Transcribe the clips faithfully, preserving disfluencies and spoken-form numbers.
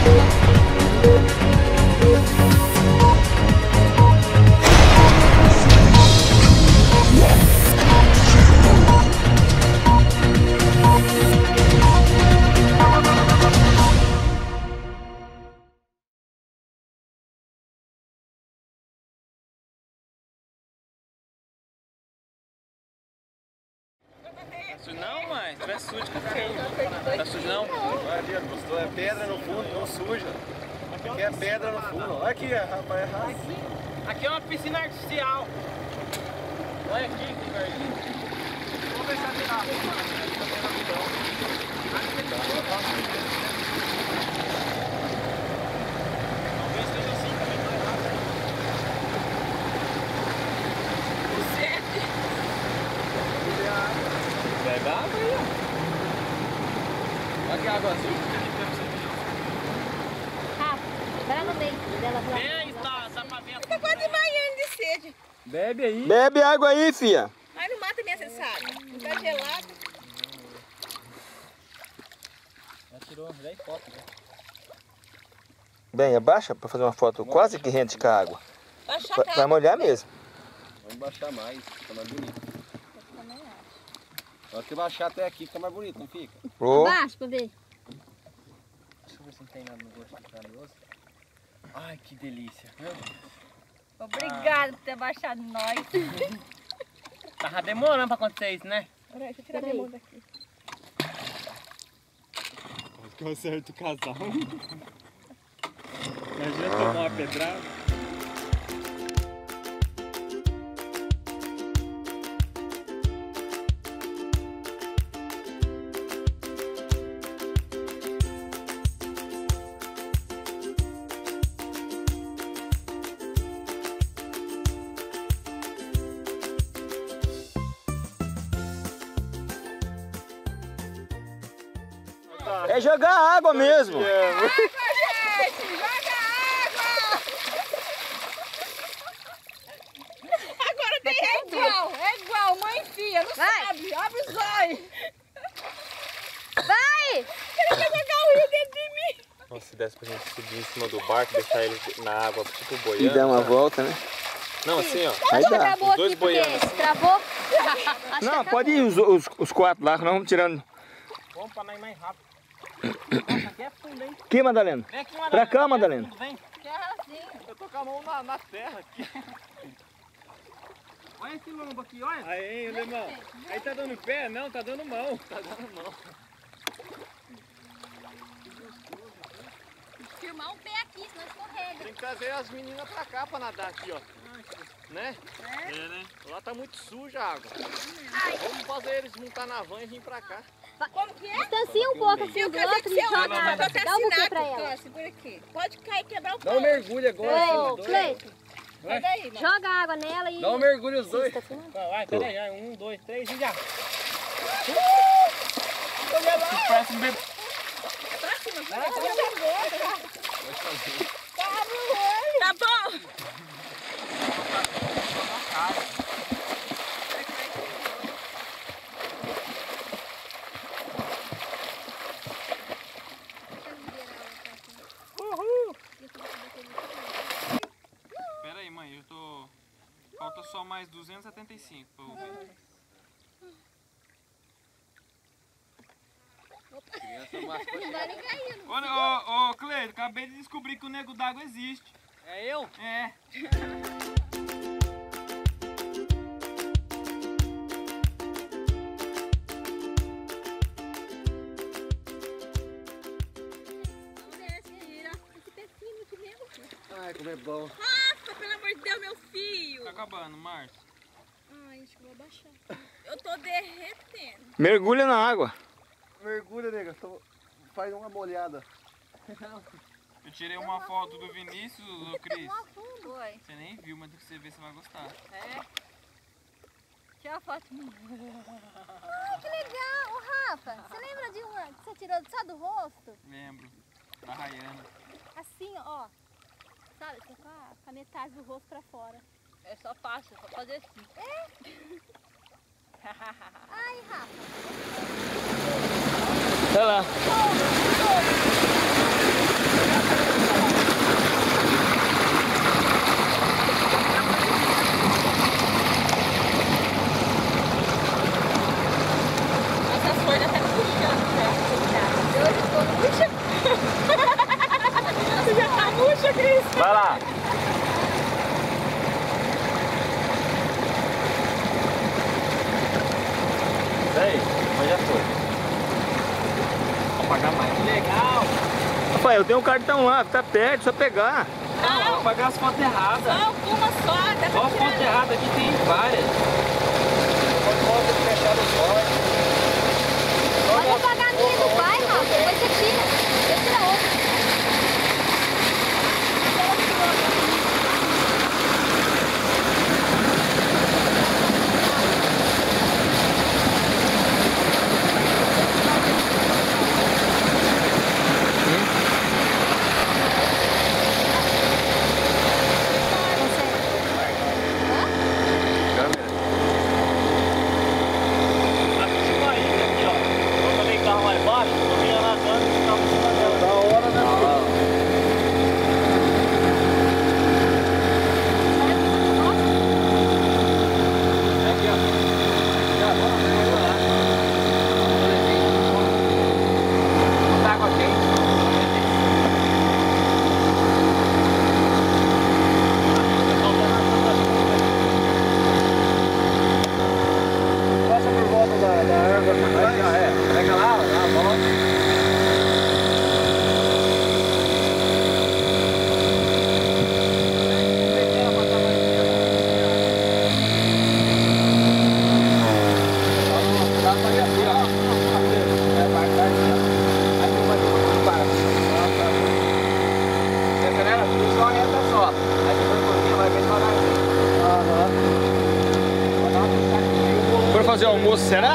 Tá sujo não, mãe? Se tiver sujo, que tá sujo não? Olha ali, gostou? É pedra no fundo, não suja. Aqui é pedra no fundo. Olha aqui, rapaz. Aqui, aqui é uma piscina artificial. Olha aqui, que verdinho. Vamos ver se vai virar. Talvez seja assim também, mais rápido. Pega água aí, ó. Olha que água azul. Rafa, vai no meio dela. Vem, tá, tá pra ver. Tá quase desmaiando de sede. Bebe aí. Bebe água aí, filha. Mas não mata minha cessada. Não tá gelado. Já tirou dez fotos, né? Bem, abaixa pra fazer uma foto quase que rente com a água. Baixa a Vai, cara. vai molhar mesmo. Vamos baixar mais, fica mais bonito. Pode baixar até aqui, fica mais bonito, não fica? Oh. Abaixa pra ver. Deixa eu ver se não tem nada no gosto de calioso. Ai, que delícia. Meu Deus. Obrigada por ter baixado nós. Tava demorando pra acontecer isso, né? Peraí, deixa eu tirar minha mão daqui. Acho que eu acerto o casal. Imagina tomar uma pedrada. É jogar água mesmo. Água, gente! Joga água! Agora tem é igual, é igual, mãe e filha, não Vai. sabe, abre os olhos. Vai! Ele quer jogar o rio dentro de mim. Nossa, se desse pra gente subir em cima do barco, deixar ele na água, tipo boiando. E dar uma sabe? volta, né? Não, assim, ó. Aí dá. Acabou Os dois aqui porque boiando assim. travou. Acho Não, que pode ir os, os, os quatro lá, nós vamos tirando. Vamos pra nós mais rápido. Nossa, aqui é fundo, hein? Aqui, Madalena. Vem aqui, Madalena. Pra cá, Aqui é Madalena. fundo, vem. Que assim. Eu tô com a mão na, na terra aqui. Olha esse lombo aqui, olha. Aí, alemão. Aí tá dando pé? Não, tá dando mão. Tá dando mão. filmar um pé aqui, senão escorrega. Tem que trazer as meninas pra cá pra nadar aqui, ó. Né? É, né? Lá tá muito suja a água. Vamos fazer eles montar na van e vir pra cá. Como que é? Distancia um pouco assim do outro e joga água. Dá um buquê pra ela. Segura aqui. Pode cair e quebrar o Dá um pé. mergulho agora. Ô, os dois. Cleiton, Sai daí, mano. joga água nela e... Dá um mergulho os dois. Tá filmando? Vai, peraí, vai. Um, dois, três e já. Parece um bebê. Tá bom? Pera aí, mãe, eu tô... Falta só mais duzentos e setenta e cinco pra eu ver. Ô, ô, ô, Cleiton, acabei de descobrir que o nego d'água existe. É eu? É. Ai, como é bom. Nossa, pelo amor de Deus, meu filho. Tá acabando, Márcio. Ai, acho que vou abaixar. Eu tô derretendo. Mergulha na água. Mergulha, nega. Tô... Faz uma molhada. Eu tirei uma foto do Vinícius, ô Cris. Foi. Você nem viu, mas do que você ver, você vai gostar. É. Tira a foto minha. Ai, que legal! Ô, Rafa, você lembra de uma que você tirou só do rosto? Lembro. Da Rayana. Assim, ó. Sabe, você com a, com a metade do rosto pra fora. É só fácil, só fazer assim. Ai, Rafa. Olha lá. Oh, oh. Vai lá. Isso aí, mas já foi. Vou pagar mais. Que legal. Rapaz, eu tenho um cartão lá, tá perto, só pegar. Não, vou pagar as fotos erradas. Só uma só, dá Só pra as fotos tirar. erradas, aqui tem várias. Pode fechar os olhos. Mas vou pagar a minha do pai, Rafa. Depois você tira. Você tira outra. Bora fazer almoço, será?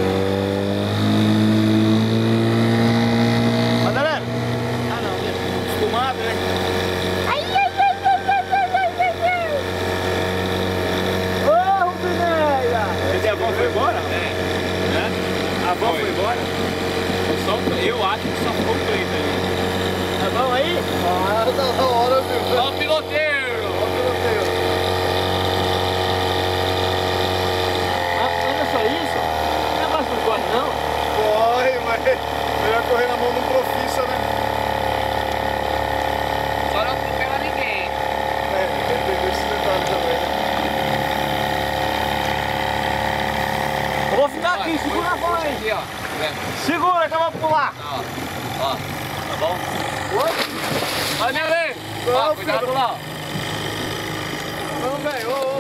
Madalena? Ah não, né? Acostumado, né? Ai, ai, ai, ai, ai, ai, ai, ai, ai. Ô, Rubineia! A avó foi embora? É. Né? A avó foi embora? Só, eu acho que só ficou o Cleiton ali. Tá bom aí? Ah, tá na hora, viu? Ó o piloteiro! Olha o piloteio. Olha só isso. Não é mais por corre, não? Corre, mas melhor correr na mão de um profissa, né? Só não atropela ninguém. É, tem que ver esse detalhe também, né? Eu vou ficar aqui, segura a bola aí. Aqui, ó. Segura que eu vou pular. Ó, ó, tá bom? Olha, minha lei! Ó, Não, cuidado filho. lá, ó. Não, velho, ô, ô.